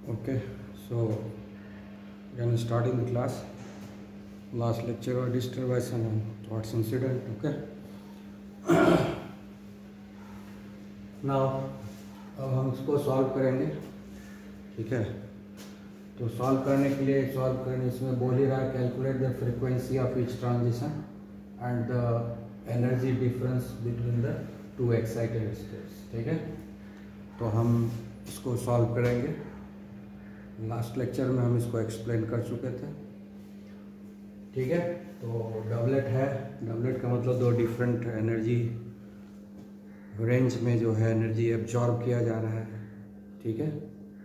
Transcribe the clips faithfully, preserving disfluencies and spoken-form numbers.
Okay, so again starting the class. Last lecture was disturbance and thoughts incident. Okay. Now अब हम इसको solve करेंगे, ठीक है। तो सॉल्व करने के लिए सॉल्व करने इसमें बोल ही रहा है calculate the frequency of each transition and the energy difference between the two excited states, ठीक है। तो हम इसको सॉल्व करेंगे। लास्ट लेक्चर में हम इसको एक्सप्लेन कर चुके थे, ठीक है। तो डबलेट है, डबलेट का मतलब दो डिफरेंट एनर्जी रेंज में जो है एनर्जी एब्जॉर्ब किया जा रहा है, ठीक है।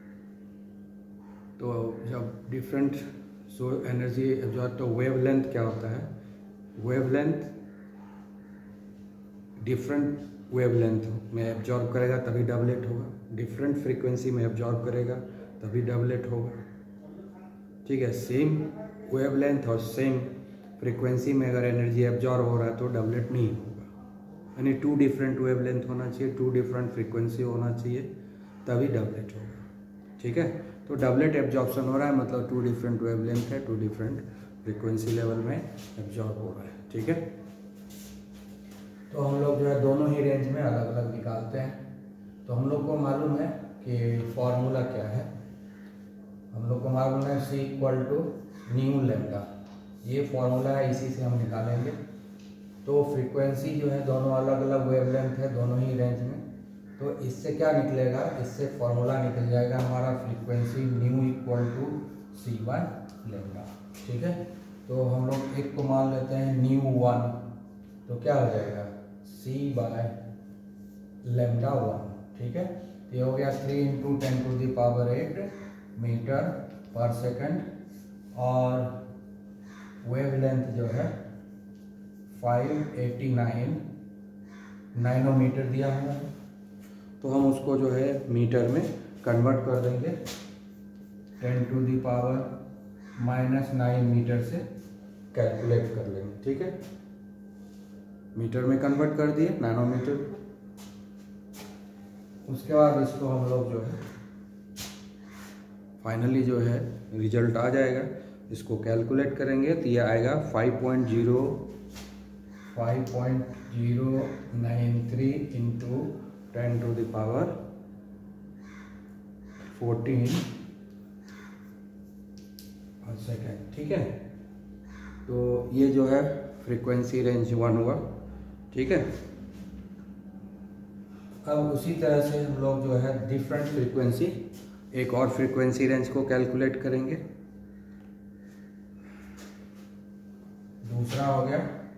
तो जब डिफरेंट सो एनर्जी एब्जॉर्ब, तो वेवलेंथ क्या होता है, वेवलेंथ डिफरेंट वेवलेंथ में एब्जॉर्ब करेगा तभी डबलेट होगा, डिफरेंट फ्रीक्वेंसी में एब्जॉर्ब करेगा तभी डबलेट होगा, ठीक है। सेम वेवलेंथ और सेम फ्रीक्वेंसी में अगर एनर्जी एब्जॉर्ब हो रहा है तो डबलेट नहीं होगा, यानी टू डिफरेंट वेवलेंथ होना चाहिए, टू डिफरेंट फ्रीक्वेंसी होना चाहिए तभी डबलेट होगा, ठीक है। तो डबलेट एब्जॉर्प्शन हो रहा है मतलब टू डिफरेंट वेवलेंथ है, टू डिफरेंट फ्रीक्वेंसी लेवल में एब्जॉर्ब हो रहा है, ठीक है। तो हम लोग जो है दोनों ही रेंज में अलग अलग निकालते हैं। तो हम लोग को मालूम है कि फॉर्मूला क्या है, हम लोग को मालूम है c equal to nu lambda, ये फॉर्मूला है, इसी से हम निकालेंगे। तो फ्रीक्वेंसी जो है दोनों अलग अलग वेवलेंथ है दोनों ही रेंज में, तो इससे क्या निकलेगा, इससे फॉर्मूला निकल जाएगा हमारा frequency nu equal to c by lambda, ठीक है। तो हम लोग एक को मान लेते हैं न्यू वन, तो क्या हो जाएगा सी बाय लेमडा वन, ठीक है। ये हो गया three into ten to the power eight metre per second, और वेवलेंथ जो है फाइव एटी नाइन नाइनोमीटर दिया हुआ है। तो हम उसको जो है मीटर में कन्वर्ट कर देंगे, ten to the power minus nine metre से कैलकुलेट कर लेंगे, ठीक है। मीटर में कन्वर्ट कर दिए नैनोमीटर। उसके बाद इसको हम लोग जो है फाइनली जो है रिजल्ट आ जाएगा, इसको कैलकुलेट करेंगे तो ये आएगा five point zero five point zero nine three into ten to the power fourteen second, ठीक है। तो ये जो है फ्रीक्वेंसी रेंज वन हुआ, ठीक है। अब उसी तरह से हम लोग जो है डिफरेंट फ्रीक्वेंसी, एक और फ्रीक्वेंसी रेंज को कैलकुलेट करेंगे। दूसरा हो गया,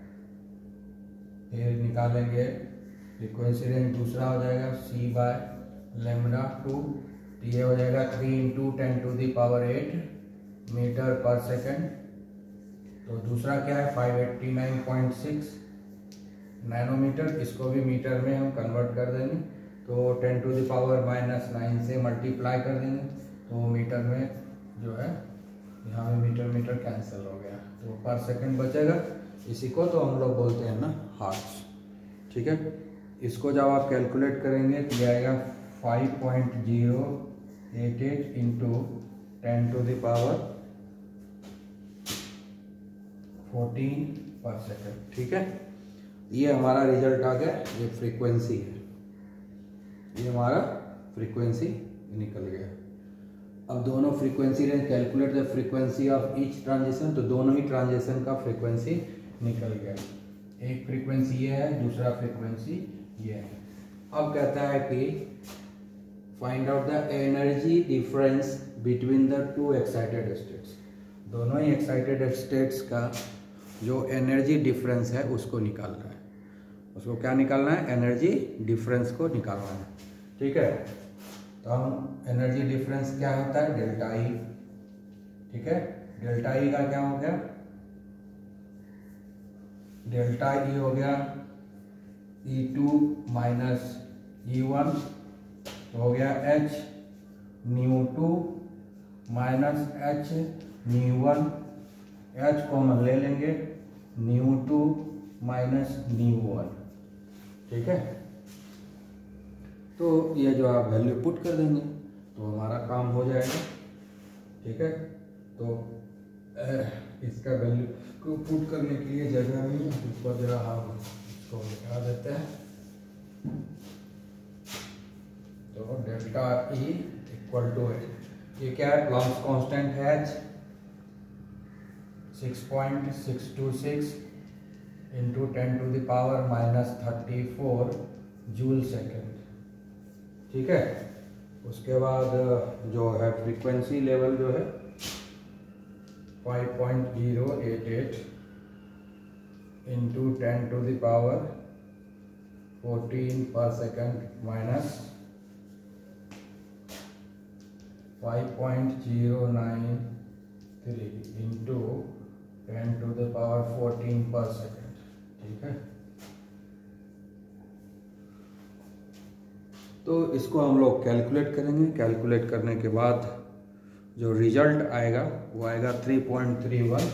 फिर निकालेंगे फ्रीक्वेंसी रेंज दूसरा हो जाएगा सी बाय लेमडा टू, ये हो जाएगा three into ten to the power eight metre per second. तो दूसरा क्या है five eighty nine point six nanometre, इसको भी मीटर में हम कन्वर्ट कर देंगे। तो ten to the power minus nine से मल्टीप्लाई कर देंगे, तो मीटर में जो है यहाँ में मीटर मीटर कैंसिल हो गया, तो पर सेकंड बचेगा। इसी को तो हम लोग बोलते हैं ना हर्ट्ज, ठीक है। इसको जब आप कैलकुलेट करेंगे तो ये आएगा five point zero eight eight into ten to the power fourteen per second, ठीक है। ये हमारा रिजल्ट आ गया, ये फ्रीक्वेंसी है, ये हमारा फ्रीक्वेंसी निकल गया। अब दोनों frequency range calculate the frequency of each transition, तो दोनों ही ट्रांजिशन का फ्रीक्वेंसी निकल गया। एक फ्रीक्वेंसी ये है, दूसरा फ्रीक्वेंसी ये है। अब कहता है कि find out the energy difference between the two excited states, दोनों ही एक्साइटेड स्टेट्स का जो एनर्जी डिफरेंस है उसको निकालना है। उसको क्या निकालना है, एनर्जी डिफरेंस को निकालना है, ठीक है। तो हम एनर्जी डिफरेंस क्या होता है डेल्टा ई, ठीक है। डेल्टा ई का क्या हो गया, डेल्टा ई हो गया E two minus E one, तो हो गया h nu two minus h nu one, h common ले लेंगे, nu two minus nu one, ठीक है। तो ये जो आप वैल्यू पुट कर देंगे, तो हमारा काम हो जाएगा। ठीक है, तो इसका वैल्यू को पुट करने के लिए जगह नहीं है, ऊपर जरा हम इसको लगा देते हैं। तो डेल्टा ई इक्वल टू ये क्या है, प्लॉन्क्स कांस्टेंट है six point six two six into ten to the power minus thirty four joule second. ठीक है, उसके बाद जो है फ्रीक्वेंसी लेवल जो है five point zero eight eight into ten to the power fourteen per second minus five point zero nine three into ten to the power fourteen per second. ठीक है, तो इसको हम लोग कैलकुलेट करेंगे। कैलकुलेट करने के बाद जो रिजल्ट आएगा वो आएगा three point three one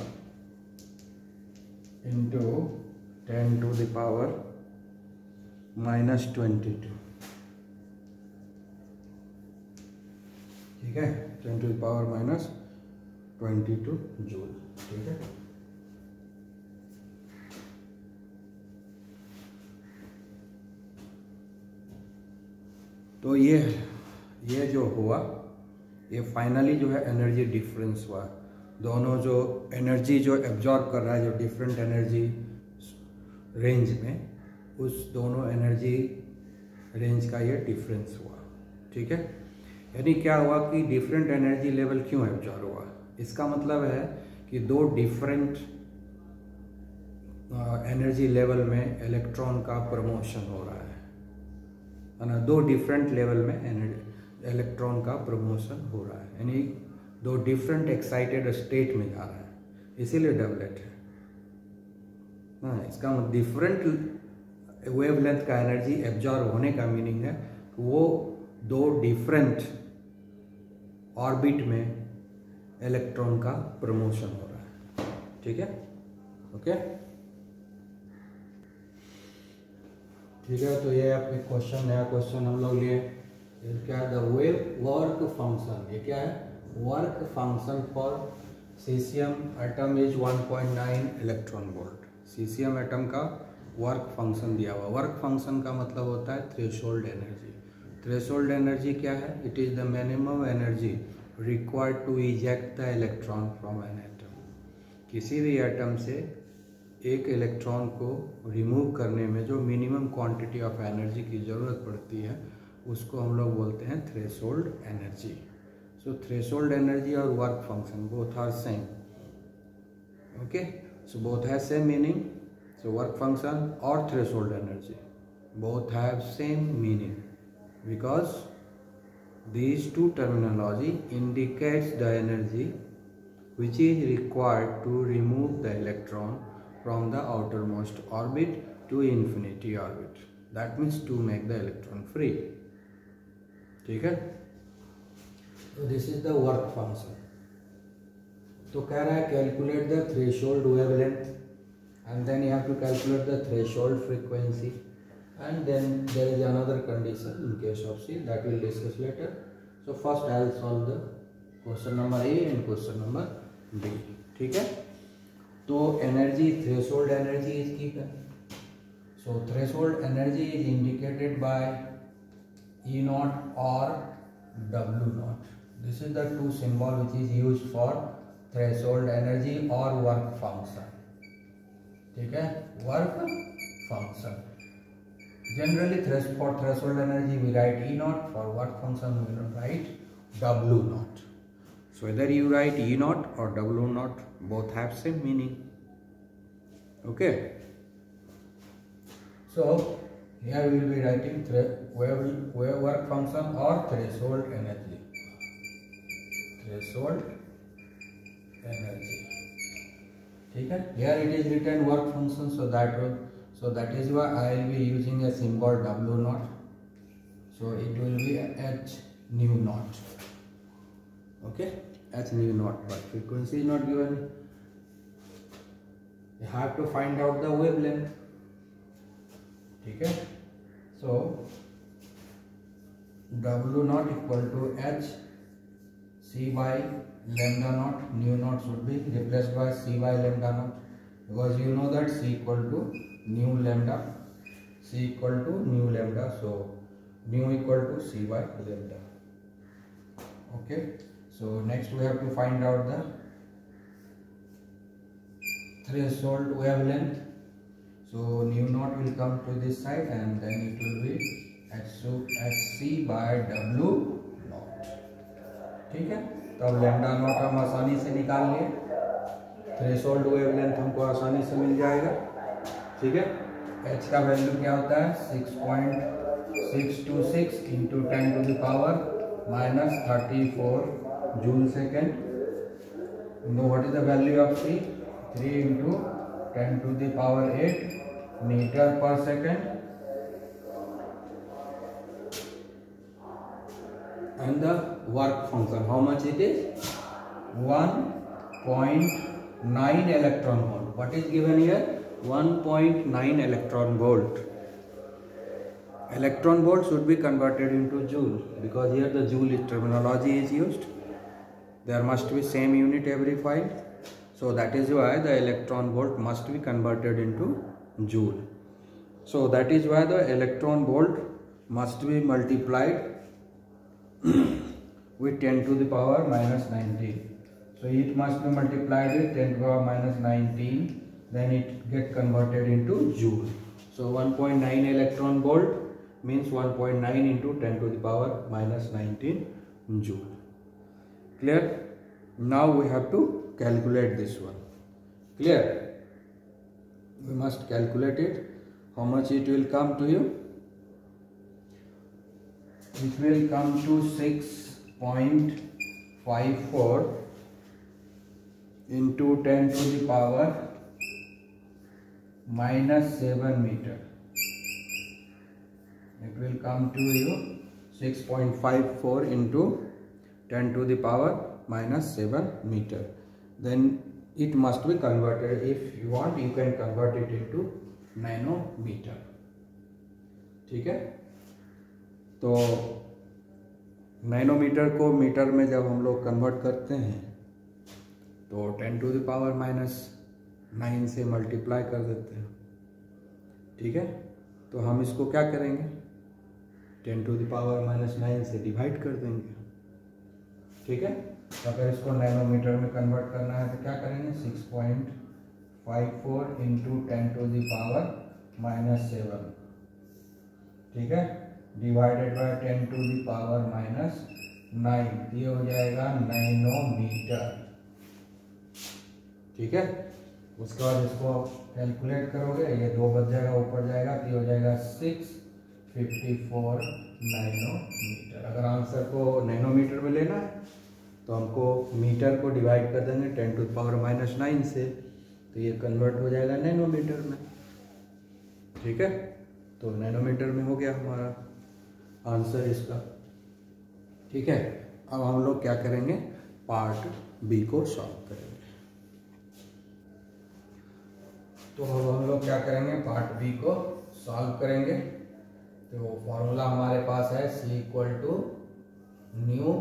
into ten to the power minus twenty two. ठीक है, ten to the power minus twenty two joule. ठीक है, तो ये ये जो हुआ ये फाइनली जो है एनर्जी डिफरेंस हुआ। दोनों जो एनर्जी जो एब्जॉर्ब कर रहा है जो डिफरेंट एनर्जी रेंज में, उस दोनों एनर्जी रेंज का ये डिफरेंस हुआ। ठीक है, यानी क्या हुआ कि डिफरेंट एनर्जी लेवल क्यों एब्जॉर्ब हुआ, इसका मतलब है कि दो डिफरेंट एनर्जी लेवल में इलेक्ट्रॉन का प्रमोशन हो रहा है ना, दो डिफरेंट लेवल में इलेक्ट्रॉन का प्रमोशन हो रहा है, यानी दो डिफरेंट एक्साइटेड स्टेट में जा रहा है, इसीलिए डबलेट है ना। इसका डिफरेंट वेवलेंथ का एनर्जी एब्जॉर्ब होने का मीनिंग है वो दो डिफरेंट ऑर्बिट में इलेक्ट्रॉन का प्रमोशन हो रहा है। ठीक है, ओके, ठीक है। तो ये आपके क्वेश्चन, नया क्वेश्चन हम लोग लिए, क्या है, द वेव वर्क फंक्शन। ये क्या है, work function for caesium atom is one point nine electron volt. Caesium atom का वर्क फंक्शन दिया हुआ। वर्क फंक्शन का मतलब होता है थ्रेशोल्ड एनर्जी। थ्रेशोल्ड एनर्जी क्या है, it is the minimum energy required to eject the electron from an atom. किसी भी एटम से एक इलेक्ट्रॉन को रिमूव करने में जो मिनिमम क्वांटिटी ऑफ एनर्जी की ज़रूरत पड़ती है उसको हम लोग बोलते हैं threshold energy. So threshold energy और work function both are same. Okay, so both have same meaning. So work function और threshold energy both have same meaning because these two terminology indicates the energy which is required to remove the electron from the outermost orbit to infinity orbit. That means to make the electron free. ठीक है, तो this is the work function. तो कह रहा है calculate the threshold wavelength and then you have to calculate the threshold frequency. And then there is another condition in case of C that we'll discuss later. So first I will solve the question number A and question number B. ठीक है, तो energy threshold energy is given. So threshold energy is indicated by E naught or W naught. This is the two symbol which is used for threshold energy or work function. ठीक है, work function. Generally, for threshold energy we write E naught, for work function we write W naught. So whether you write E naught or W naught, both have same meaning. Okay. So here we will be writing wave work function or threshold energy. Threshold energy. ठीक है. Here it is written work function, so that will. So that is why I will be using a symbol W naught. So it will be H nu naught. Okay, H nu naught. But frequency is not given. You have to find out the wavelength. Okay. So W naught equal to H C by lambda naught. Nu naught should be replaced by C by lambda naught, because you know that C equal to nu lambda. C equal to nu lambda, so nu equal to C by lambda. Okay, so next we have to find out the threshold wavelength. So nu naught will come to this side and then it will be H C by W naught. ठीक है, तो अब lambda naught हम आसानी से निकाल लिए, threshold wavelength हमको आसानी से मिल जाएगा। ठीक है, H का वैल्यू क्या होता है six point six two six into ten to the power minus thirty four joule second. No what is the value of C? Three into ten to the power eight metre per second, and the work function how much it is? one point nine electron volt. What is given here? one point nine electron volt. Electron volt should be converted into joule, because here the joule is terminology is used. There must be same unit every file, so that is why the electron volt must be converted into joule. So that is why the electron volt must be multiplied with ten to the power minus nineteen. So it must be multiplied with ten to the power minus nineteen, then it get converted into joule. So one point nine electron volt means one point nine into ten to the power minus nineteen joule. Clear? Now we have to calculate this one. Clear? We must calculate it. How much it will come to you? It will come to six point five four into ten to the power minus seven meter. It will come to you six point five four into ten to the power minus seven meter. Then it must be converted. If you want, you can convert it into nanometer. ठीक है, तो nanometre को metre में जब हम लोग convert करते हैं तो ten to the power minus nine से मल्टीप्लाई कर देते हैं। ठीक है, तो हम इसको क्या करेंगे, ten to the power minus nine से डिवाइड कर देंगे। ठीक है, तो अगर इसको नैनोमीटर में कन्वर्ट करना है तो क्या करेंगे, six point five four into ten to the power minus seven. ठीक है, divided by ten to the power minus nine, ये हो जाएगा नैनोमीटर। ठीक है, उसके बाद इसको कैलकुलेट करोगे, ये दो बच जाएगा ऊपर जाएगा तो ये हो जाएगा सिक्स फिफ्टी फोर नैनोमीटर। अगर आंसर को नैनोमीटर में लेना है तो हमको मीटर को डिवाइड कर देंगे ten to the power minus nine से, तो ये कन्वर्ट हो जाएगा नैनोमीटर में। ठीक है, तो नैनोमीटर में हो गया हमारा आंसर इसका। ठीक है, अब हम लोग क्या करेंगे, पार्ट बी को सॉल्व करेंगे। तो अब हम लोग क्या करेंगे, पार्ट बी को सॉल्व करेंगे। तो फॉर्मूला हमारे पास है c equal to nu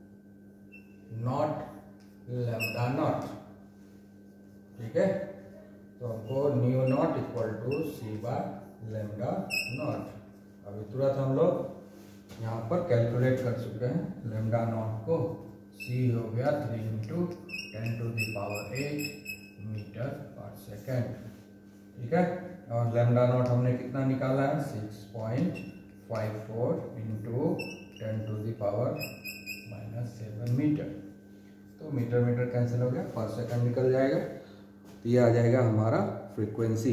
naught lambda naught. ठीक है, तो हमको nu naught equal to c by lambda naught. अभी तुरंत हम लोग यहाँ पर कैलकुलेट कर चुके हैं लैम्डा नॉट को। सी हो गया three into ten to the power eight metre per second. ठीक है, और लैम्डा नॉट हमने कितना निकाला है, six point five four into ten to the power minus seven metre. तो मीटर मीटर कैंसिल हो गया, पर सेकेंड निकल जाएगा, तो ये आ जाएगा हमारा frequency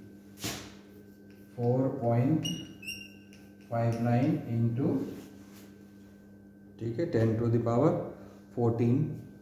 four point five nine into, ठीक है, ten to the power fourteen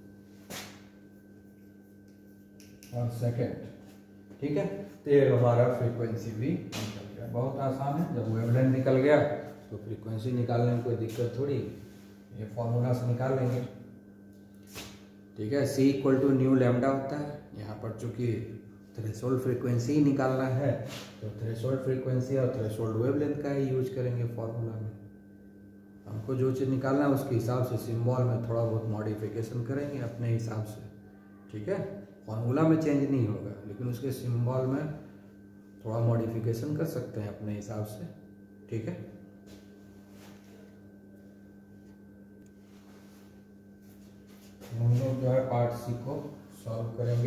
per second. ठीक है, तो ये हमारा फ्रीक्वेंसी भी निकल गया। बहुत आसान है, जब वेवलेंथ निकल गया तो फ्रीक्वेंसी निकालने में कोई दिक्कत थोड़ी, ये फॉर्मूला से निकाल लेंगे। ठीक है, c equal to nu lambda होता है। यहाँ पर चूंकि थ्रेशोल्ड फ्रीक्वेंसी ही निकालना है तो थ्रेशोल्ड फ्रीक्वेंसी और थ्रेशोल्ड वेवलेंथ का ही यूज करेंगे फॉर्मूला में। हमको जो चीज़ निकालना है उसके हिसाब से सिंबल में थोड़ा बहुत मॉडिफिकेशन करेंगे अपने हिसाब से, ठीक है। फॉर्मूला में चेंज नहीं होगा, लेकिन उसके सिंबल में थोड़ा मॉडिफिकेशन कर सकते हैं अपने हिसाब से, ठीक है। हम लोग जो है पार्ट सी को सॉल्व करेंगे।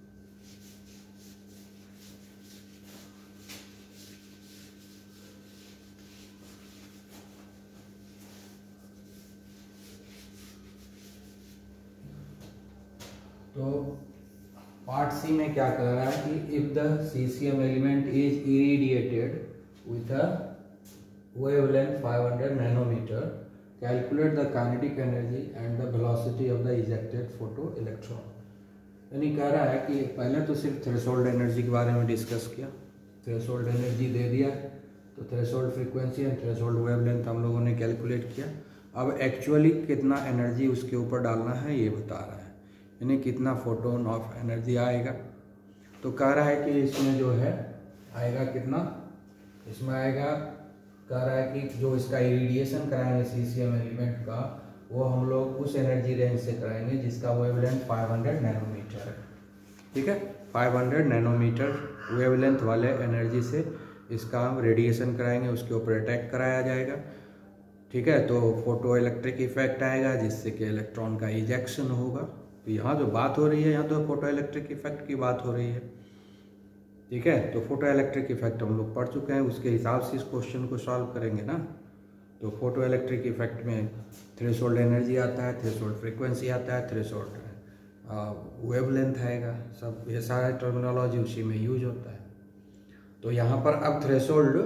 तो पार्ट सी में क्या कह रहा है कि if the caesium element is irradiated with a wavelength five hundred nanometre, calculate the kinetic energy and the velocity of the ejected photo electron. यानी कह रहा है कि पहले तो सिर्फ थ्रेशोल्ड एनर्जी के बारे में डिस्कस किया, थ्रेशोल्ड एनर्जी दे दिया, तो threshold frequency and threshold wavelength हम लोगों ने कैलकुलेट किया। अब एक्चुअली कितना एनर्जी उसके ऊपर डालना है ये बता रहा है, यानी कितना फोटोन ऑफ एनर्जी आएगा। तो कह रहा है कि इसमें जो है आएगा कितना, इसमें आएगा, कह रहा है कि जो इसका इरेडिएशन कराएंगे सीसीएम एलिमेंट का, वो हम लोग उस एनर्जी रेंज से कराएंगे जिसका वेवलेंथ फाइव हंड्रेड नैनोमीटर है, ठीक है। फाइव हंड्रेड नैनोमीटर वेवलेंथ वाले एनर्जी से इसका हम रेडिएशन कराएंगे, उसके ऊपर अटैक कराया जाएगा, ठीक है। तो फोटो इलेक्ट्रिक इफेक्ट आएगा जिससे कि इलेक्ट्रॉन का इजेक्शन होगा। तो यहाँ जो बात हो रही है, यहाँ तो फोटो इलेक्ट्रिक इफेक्ट की बात हो रही है, ठीक है। तो फोटो इलेक्ट्रिक इफेक्ट हम लोग पढ़ चुके हैं, उसके हिसाब से इस क्वेश्चन को सॉल्व करेंगे ना। तो फोटो इलेक्ट्रिक इफेक्ट में थ्रेशोल्ड एनर्जी आता है, थ्रेशोल्ड फ्रीक्वेंसी आता है, थ्रेशोल्ड वेवलेंथ आएगा, सब ये सारा टर्मिनोलॉजी उसी में यूज होता है। तो यहाँ पर अब थ्रेशोल्ड,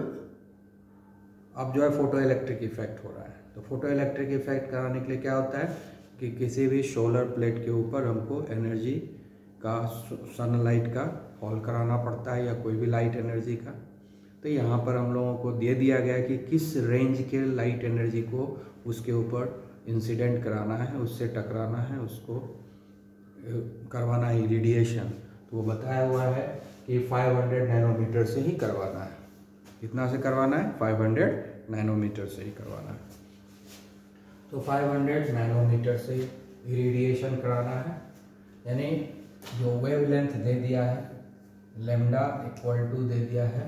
अब जो है फोटो इलेक्ट्रिक इफेक्ट हो रहा है। तो फोटो इलेक्ट्रिक इफेक्ट कराने के लिए क्या होता है कि किसी भी सोलर प्लेट के ऊपर हमको एनर्जी का, सनलाइट का फॉल कराना पड़ता है या कोई भी लाइट एनर्जी का। तो यहाँ पर हम लोगों को दे दिया गया कि किस रेंज के लाइट एनर्जी को उसके ऊपर इंसिडेंट कराना है, उससे टकराना है, उसको करवाना है रेडिएशन। तो वो बताया हुआ है कि फाइव हंड्रेड नैनोमीटर से ही करवाना है। कितना से करवाना है? फाइव हंड्रेड नैनोमीटर से ही करवाना है। तो फाइव हंड्रेड नैनोमीटर से रेडिएशन कराना है, यानी जो वेवलेंथ दे दिया है लेमडा इक्वल टू दे दिया है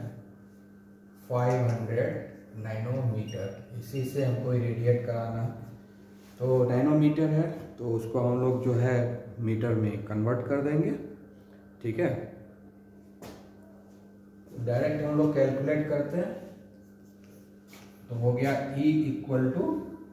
फाइव हंड्रेड नैनोमीटर, इसी से हमको इरेडिएट कराना है। तो नैनोमीटर है तो उसको हम लोग जो है मीटर में कन्वर्ट कर देंगे, ठीक है। डायरेक्ट हम लोग कैलकुलेट करते हैं, तो हो गया E equal to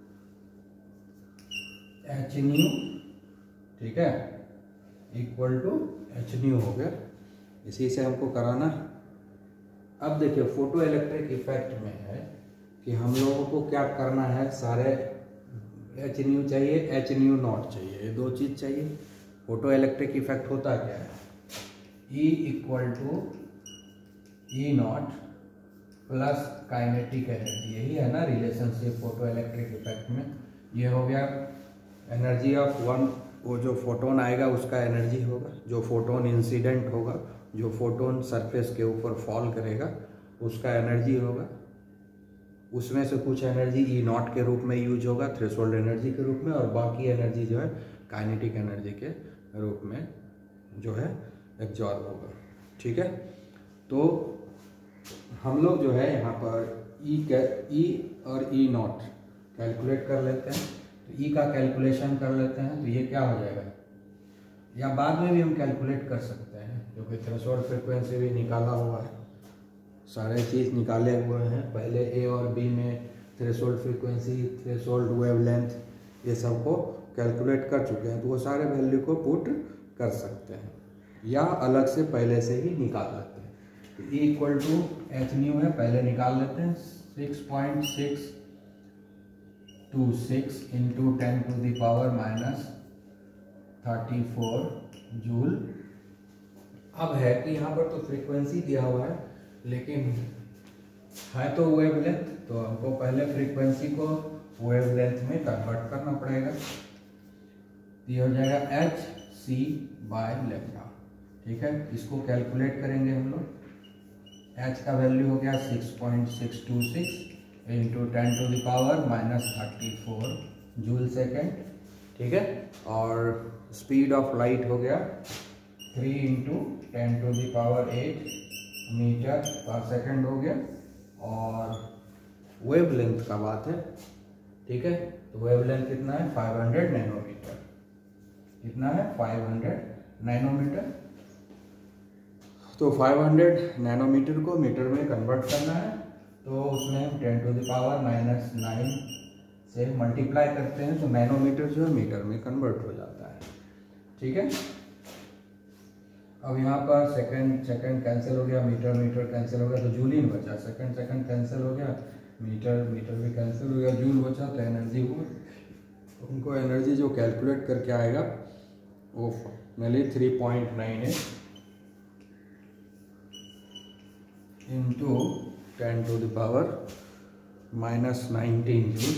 h nu, ठीक है, इक्वल टू एच न्यू हो गया, इसी से हमको कराना है। अब देखिए फोटो इलेक्ट्रिक इफेक्ट में है कि हम लोगों को क्या करना है, सारे एच न्यू चाहिए, एच न्यू नॉट चाहिए, ये दो चीज़ चाहिए। फोटो इलेक्ट्रिक इफेक्ट होता क्या है? E equal to E naught plus kinetic energy, यही है ना रिलेशनशिप फोटो इलेक्ट्रिक इफेक्ट में। ये हो गया एनर्जी ऑफ वन, वो जो फोटोन आएगा उसका एनर्जी होगा, जो फोटोन इंसिडेंट होगा, जो फोटोन सरफेस के ऊपर फॉल करेगा उसका एनर्जी होगा। उसमें से कुछ एनर्जी ई नॉट के रूप में यूज होगा, थ्रेशोल्ड एनर्जी के रूप में, और बाकी एनर्जी जो है काइनेटिक एनर्जी के रूप में जो है एब्जॉर्ब होगा, ठीक है। तो हम लोग जो है यहाँ पर ई ई और ई नॉट कैलकुलेट कर लेते हैं। तो ई का कैलकुलेशन कर लेते हैं, तो ये क्या हो जाएगा, या बाद में भी हम कैलकुलेट कर सकते हैं क्योंकि थ्रेशोल्ड फ्रीक्वेंसी भी निकाला हुआ है, सारे चीज़ निकाले हुए हैं पहले ए और बी में, थ्रेशोल्ड फ्रीक्वेंसी, थ्रेशोल्ड वेवलेंथ, ये सब को कैलकुलेट कर चुके हैं। तो वो सारे वैल्यू को पुट कर सकते हैं या अलग से पहले से ही निकाल लेते हैं। तो E equal to h nu है, पहले निकाल लेते हैं, six point six two six into ten to the power minus thirty four joule. अब है कि यहाँ पर तो फ्रीक्वेंसी दिया हुआ है लेकिन है तो वेवलेंथ, तो हमको पहले फ्रीक्वेंसी को वेवलेंथ में कन्वर्ट करना पड़ेगा। ये हो जाएगा एच सी बाय लेमडा, ठीक है। इसको कैलकुलेट करेंगे हम लोग। एच का वैल्यू हो गया six point six two six into ten to the power minus thirty four joule second, ठीक है। और स्पीड ऑफ लाइट हो गया three into ten to the power eight metre per second हो गया। और वेव लेंथ का बात है, ठीक है, तो वेव लेंथ कितना है फाइव हंड्रेड नैनोमीटर। कितना है फाइव हंड्रेड नैनोमीटर। तो फाइव हंड्रेड नैनोमीटर को मीटर में कन्वर्ट करना है, तो उसमें ten to the power minus nine से मल्टीप्लाई करते हैं, तो नैनोमीटर जो है मीटर में कन्वर्ट हो जाता है, ठीक है। अब यहाँ पर सेकंड सेकंड कैंसिल हो गया, मीटर मीटर कैंसिल हो गया, तो जूल ही बचा। सेकंड सेकंड कैंसिल हो गया, मीटर मीटर भी कैंसिल हो गया, जूल बचा, तो एनर्जी हुआ। उनको एनर्जी जो कैलकुलेट करके आएगा वो finally three point nine eight into ten to the power minus nineteen joule,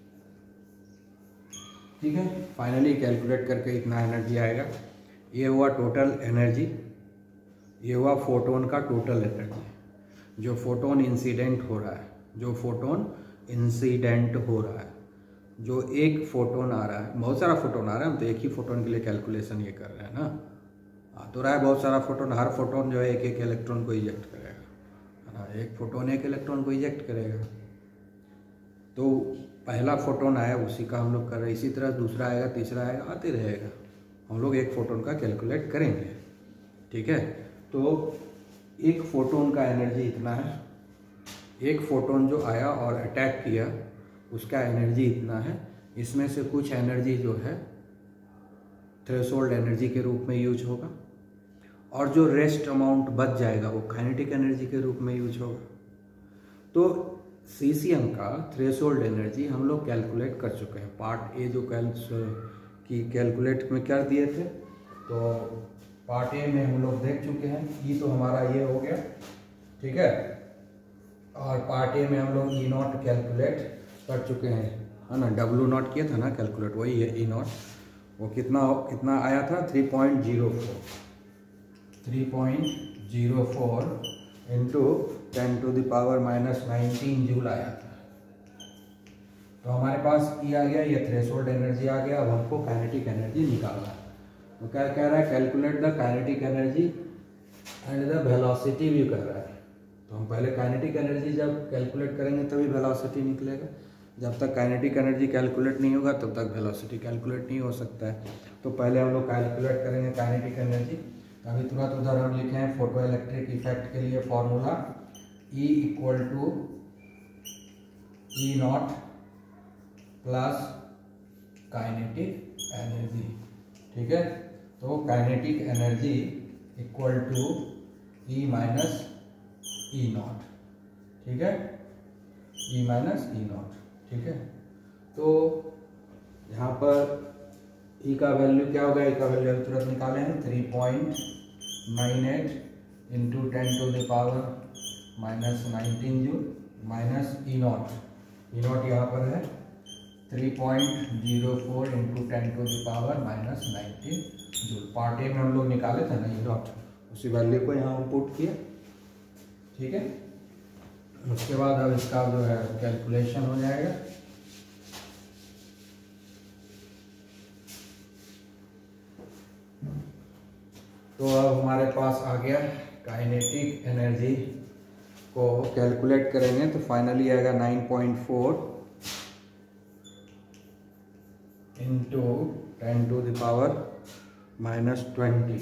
ठीक है। फाइनली कैलकुलेट करके इतना एनर्जी आएगा। ये हुआ टोटल एनर्जी, ये हुआ फोटोन का टोटल एनर्जी। जो फोटोन इंसिडेंट हो रहा है, जो फोटोन इंसिडेंट हो रहा है, जो एक फोटोन आ रहा है, बहुत सारा फोटोन आ रहा है, हम तो एक ही फोटोन के लिए कैलकुलेशन ये कर रहे हैं ना। आ तो रहा है बहुत सारा फोटोन, हर फोटोन जो है एक एक इलेक्ट्रॉन को इजेक्ट करेगा, है ना। एक फोटोन एक इलेक्ट्रॉन को इजेक्ट करेगा। तो पहला फोटोन आया उसी का हम लोग कर रहे हैं, इसी तरह दूसरा आएगा, तीसरा आएगा, आते रहेगा। हम लोग एक फोटोन का कैलकुलेट करेंगे, ठीक है। तो एक फोटोन का एनर्जी इतना है, एक फोटोन जो आया और अटैक किया उसका एनर्जी इतना है। इसमें से कुछ एनर्जी जो है थ्रेशोल्ड एनर्जी के रूप में यूज होगा, और जो रेस्ट अमाउंट बच जाएगा वो काइनेटिक एनर्जी के रूप में यूज होगा। तो सीसीएम का थ्रेशोल्ड एनर्जी हम लोग कैलकुलेट कर चुके हैं। पार्ट ए जो कैल की कैलकुलेट में कर दिए थे, तो पार्ट ए में हम लोग देख चुके हैं। ई तो हमारा ये हो गया, ठीक है। और पार्ट ए में हम लोग ई नॉट कैलकुलेट कर चुके हैं, है ना। डब्ल्यू नॉट किया था ना कैलकुलेट, वही है ई नॉट। वो कितना कितना आया था three point zero four three point zero four into ten to the power minus nineteen joule आया था। तो हमारे पास ई आ गया, ये थ्रेशोल्ड एनर्जी आ गया। अब हमको काइनेटिक एनर्जी निकालना है। तो क्या कह रहा है, calculate the kinetic energy and the velocity भी कर रहा है। तो हम पहले काइनेटिक एनर्जी जब कैलकुलेट करेंगे तभी वेलोसिटी निकलेगा। जब तक काइनेटिक एनर्जी कैलकुलेट नहीं होगा तब तक वेलोसिटी कैलकुलेट नहीं हो सकता है। तो पहले हम लोग कैलकुलेट करेंगे काइनेटिक एनर्जी। अभी तुरंत उधर हम लिखे हैं फोटो इलेक्ट्रिक इफेक्ट के लिए formula E equal to E naught plus kinetic energy, ठीक है। तो kinetic energy equal to E minus E naught, ठीक है, ई माइनस ई नॉट, ठीक है। तो यहाँ पर ई का वैल्यू क्या होगा, ई का वैल्यू तुरंत निकाले हैं three point nine eight into ten to the power minus nineteen joule minus E naught. E naught यहाँ पर है three point zero four into ten to the power minus nineteen joule. Part A में हम लोग निकाले थे ना ई not, उसी वैल्यू को यहाँ हम पुट किए, ठीक है। उसके बाद अब इसका जो है कैलकुलेशन हो जाएगा। तो अब हमारे पास आ गया काइनेटिक एनर्जी को कैलकुलेट करेंगे तो फाइनली आएगा nine point four into ten to the power minus twenty,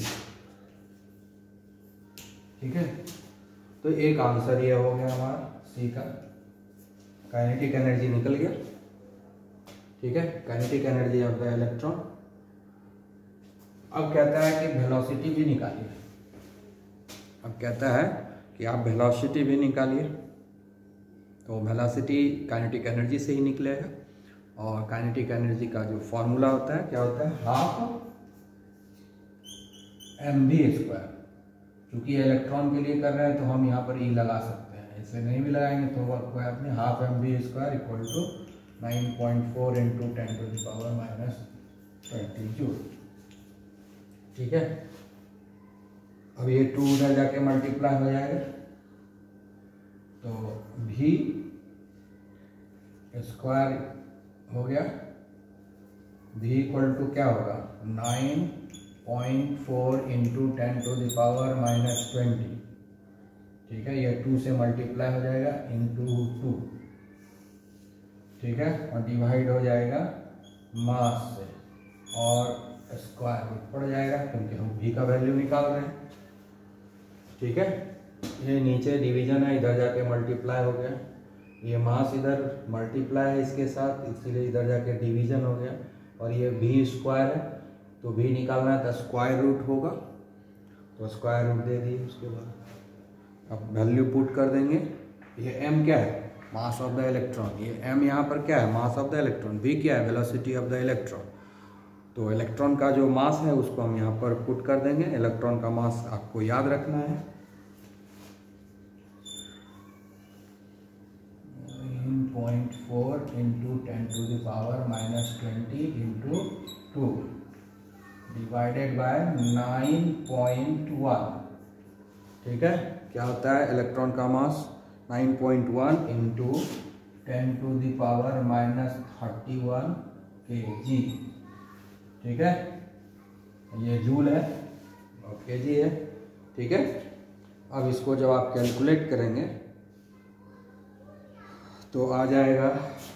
ठीक है। तो एक आंसर ये हो गया हमारा सी का, काइनेटिक एनर्जी निकल गया, ठीक है। Kinetic energy of the electron. अब कहता है कि वेलोसिटी भी निकालिए। अब कहता है कि आप वेलोसिटी भी निकालिए। तो वेलोसिटी काइनेटिक एनर्जी से ही निकलेगा, और काइनेटिक एनर्जी का जो फॉर्मूला होता है क्या होता है, हाफ एम वी स्क्वायर। क्योंकि इलेक्ट्रॉन के लिए कर रहे हैं तो हम यहाँ पर ई लगा सकते हैं, इसे नहीं भी लगाएंगे तो वर्क हुआ अपने half m v square equal to nine point four into ten to the power minus twenty joule, ठीक है। अब ये टू उधर जाके मल्टीप्लाई हो जाएगा, तो भी स्क्वायर हो गया, v इक्वल टू क्या होगा nine point four into ten to the power minus twenty. ठीक है, ये टू से मल्टीप्लाई हो जाएगा इंटू टू। ठीक है, और डिवाइड हो जाएगा मास से और स्क्वायर रूट पड़ जाएगा क्योंकि हम v का वैल्यू निकाल रहे हैं। ठीक है, ये नीचे डिवीजन है, इधर जाके मल्टीप्लाई हो गया, ये मास इधर मल्टीप्लाई है इसके साथ, इसीलिए इधर जाके डिवीजन हो गया, और ये v स्क्वायर है तो v निकालना है तो स्क्वायर रूट होगा, तो स्क्वायर रूट दे दिए। उसके बाद अब वैल्यू पुट कर देंगे। ये m क्या है, मास ऑफ द इलेक्ट्रॉन, ये m यहाँ पर क्या है, mass of the electron, v क्या है, वेलोसिटी ऑफ द इलेक्ट्रॉन। तो इलेक्ट्रॉन का जो मास है उसको हम यहाँ पर पुट कर देंगे। इलेक्ट्रॉन का मास आपको याद रखना है, point four into ten to the power minus twenty into two divided by nine point one. ठीक है, क्या होता है इलेक्ट्रॉन का mass nine point one into ten to the power minus thirty one K G. ठीक है, ये joule है और के जी है। ठीक है, अब इसको जब आप कैलकुलेट करेंगे तो आ जाएगा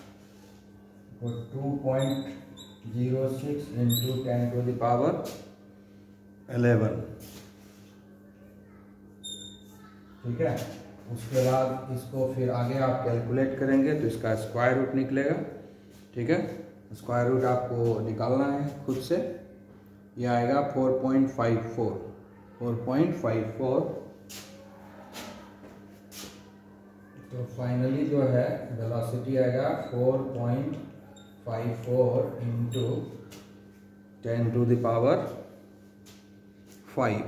two point zero six into ten to the power eleven. ठीक है, उसके बाद इसको फिर आगे आप कैलकुलेट करेंगे तो इसका स्क्वायर रूट निकलेगा। ठीक है, स्क्वायर रूट आपको निकालना है खुद से, ये आएगा four point five four, four point five four. तो फाइनली जो है वेलोसिटी आएगा four point five four into ten to the power five,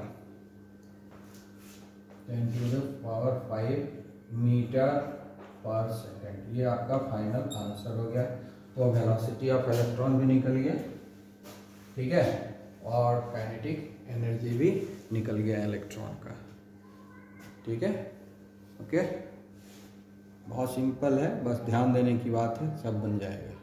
ten to the power five metre per second. ये आपका फाइनल आंसर हो गया। तो वेलोसिटी ऑफ इलेक्ट्रॉन भी निकल गया। ठीक है, और काइनेटिक एनर्जी भी निकल गया इलेक्ट्रॉन का। ठीक है, ओके, बहुत सिंपल है, बस ध्यान देने की बात है, सब बन जाएगा।